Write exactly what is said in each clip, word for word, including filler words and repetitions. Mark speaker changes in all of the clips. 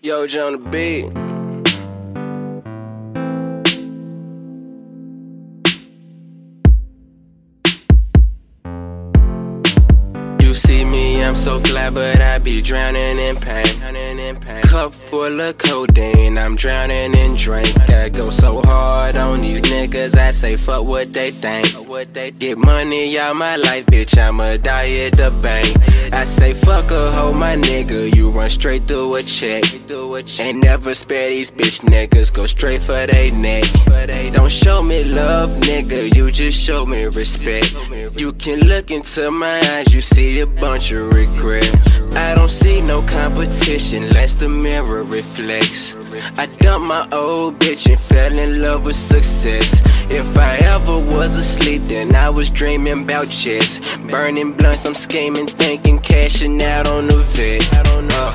Speaker 1: Yo, J on the beat. You see me, I'm so fly, but I be drowning in pain. Cup full of codeine, I'm drowning in drink. I go so hard on these niggas, I say fuck what they think. Get money out my life, bitch, I'ma die at the bank. I say fuck a hoe, my nigga, you run straight through a check. Ain't never spare these bitch niggas, go straight for they neck. Don't show me love, nigga, you just show me respect. You can look into my eyes, you see a bunch of regret. I don't see no competition, less the mirror reflects. I dumped my old bitch and fell in love with success. If I ever was asleep, then I was dreaming about jets. Burning blunts, I'm scheming, thinking, cashing out on the vet. I don't know.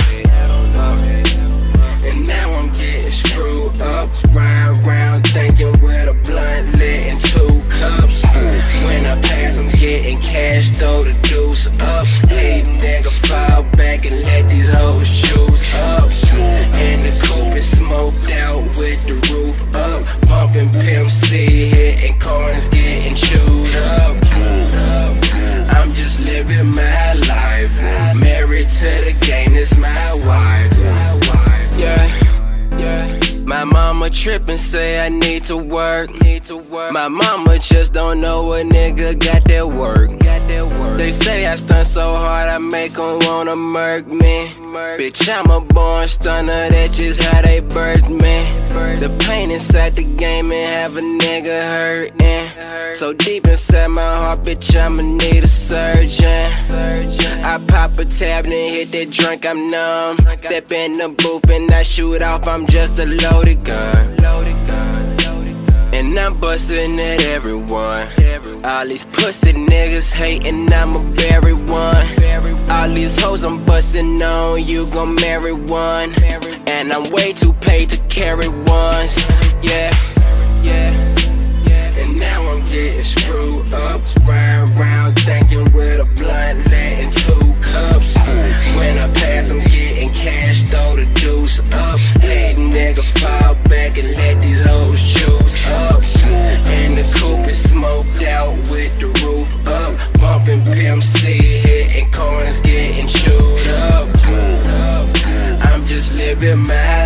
Speaker 1: And now I'm getting screwed up, riding around thinking with a blunt lit and two cups. When I pass, I'm getting cash, throw the juice up. Hey nigga, fall back and let these hoes choose up. And the coupe is smoked out with the roof up. Bumping Pimp C, hitting corners, getting chewed up. I'm just living my life, married to the game, this my wife. Yeah, yeah. My mama trippin', say I need to work. Need to work. My mama just don't know a nigga got that work. Got that work. They say I stunt so hard I make them wanna murk me. Murk. Bitch, I'm a born stunner, that's just how they birthed me. Birth. The pain inside the game and have a nigga hurtin'. Hurt. So deep inside my heart, bitch, I'ma need a surgeon. surgeon. I pop a tab and hit that drink, I'm numb. Step in the booth and I shoot off, I'm just a loaded gun. Loaded gun. And I'm bustin' at everyone. All these pussy niggas hatin', I'ma bury one. All these hoes I'm bustin' on, you gon' marry one. And I'm way too paid to carry ones. Yeah, yeah. And now I'm getting screwed up, riding around thinking with a blunt lit and two cups. When I pass, I'm getting cash, throw the juice up. Hey nigga, fall back and let these hoes choose up. And the coupe is smoked out with the roof up. Bumping Pimp C, hitting corners, getting chewed up. I'm just living my